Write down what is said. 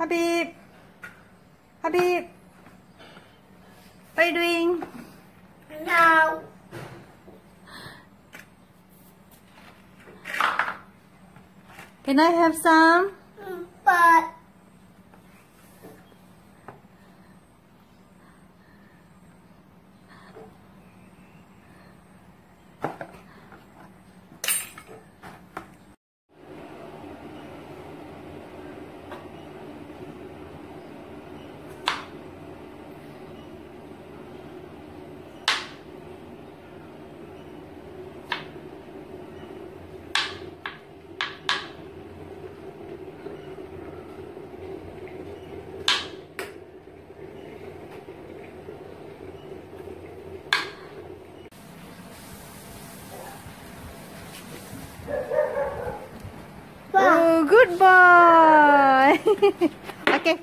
Habib. Habib. What are you doing? No. Can I have some? But Oh, good boy. Okay.